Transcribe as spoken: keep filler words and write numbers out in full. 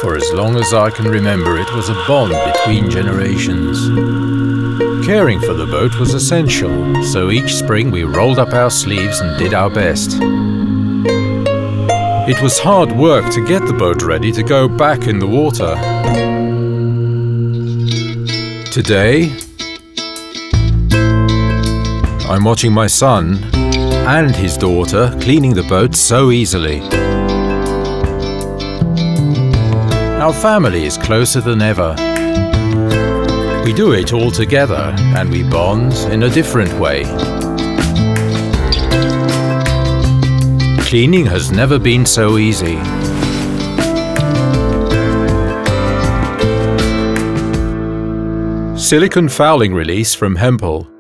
For as long as I can remember, it was a bond between generations. Caring for the boat was essential, so each spring we rolled up our sleeves and did our best. It was hard work to get the boat ready to go back in the water. Today, I'm watching my son and his daughter cleaning the boat so easily. Our family is closer than ever. We do it all together and we bond in a different way. Cleaning has never been so easy. Silicone fouling release from Hempel.